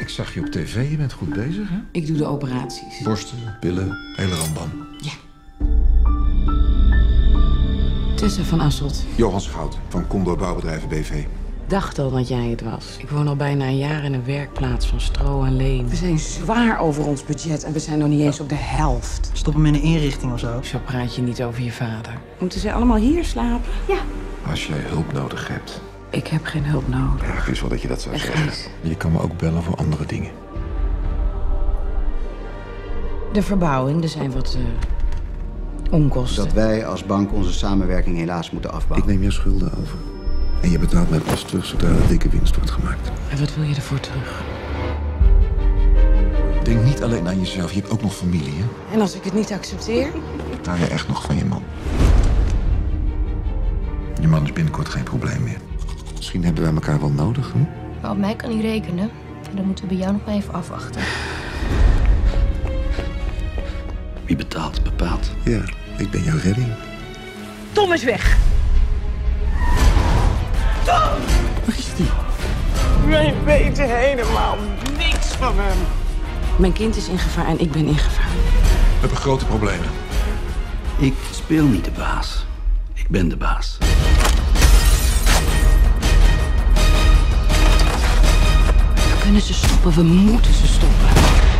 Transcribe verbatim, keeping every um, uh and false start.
Ik zag je op tv, je bent goed bezig, hè? Ik doe de operaties. Borsten, pillen, hele rambam. Ja. Tessa van Asselt. Johan Schouten van Condor Bouwbedrijven B V. Dacht al dat jij het was. Ik woon al bijna een jaar in een werkplaats van stro en leem. We zijn zwaar over ons budget en we zijn nog niet eens op de helft. Stop hem in een inrichting of zo. Zo praat je niet over je vader. Moeten ze allemaal hier slapen? Ja. Als jij hulp nodig hebt. Ik heb geen hulp nodig. Ja, ik wist wel dat je dat zou Echt zeggen. niet. Je kan me ook bellen voor andere dingen. De verbouwing, er zijn wat uh, onkosten. Dat wij als bank onze samenwerking helaas moeten afbouwen. Ik neem je schulden over. En je betaalt mij pas terug zodra er dikke winst wordt gemaakt. En wat wil je ervoor terug? Denk niet alleen aan jezelf, je hebt ook nog familie, hè? En als ik het niet accepteer? Hou je echt nog van je man? Je man is binnenkort geen probleem meer. Misschien hebben wij elkaar wel nodig, hè? Maar op mij kan hij rekenen. En dan moeten we bij jou nog maar even afwachten. Wie betaalt, bepaalt. Ja, ik ben jouw redding. Tom is weg! Waar is die? Wij weten helemaal niks van hem. Mijn kind is in gevaar en ik ben in gevaar. We hebben grote problemen. Ik speel niet de baas. Ik ben de baas. We kunnen ze stoppen, we moeten ze stoppen.